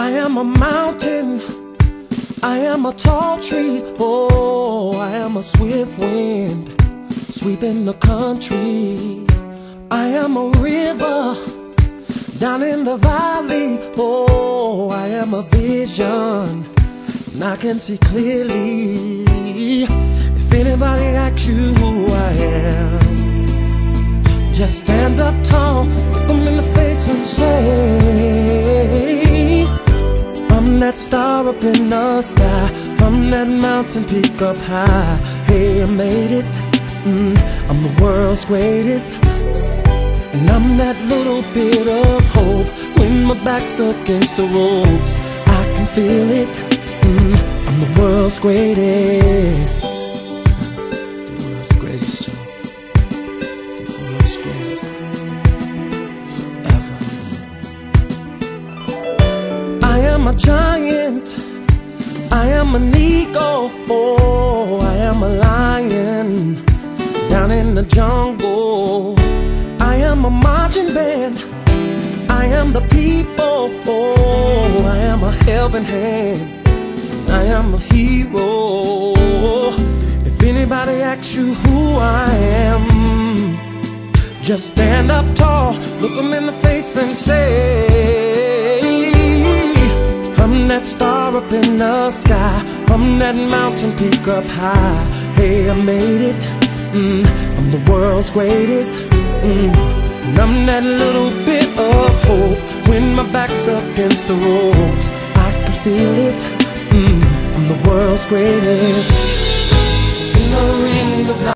I am a mountain, I am a tall tree, oh, I am a swift wind sweeping the country. I am a river down in the valley, oh, I am a vision and I can see clearly. If anybody asks you who I am, just stand up tall, look them in the face and say, I'm that star up in the sky, I'm that mountain peak up high. Hey, I made it, I'm the world's greatest, and I'm that little bit of hope. When my back's against the ropes, I can feel it, I'm the world's greatest. The world's greatest, Joe. The world's greatest. Forever. I am a giant, I am an eagle, oh, I am a lion down in the jungle. I am a marching band, I am the people, oh, I am a helping hand, I am a hero. If anybody asks you who I am, just stand up tall, look them in the face and say, I'm that star up in the sky, I'm that mountain peak up high. Hey, I made it, I'm the world's greatest, and I'm that little bit of hope. When my back's against the ropes, I can feel it, I'm the world's greatest. In the ring of life.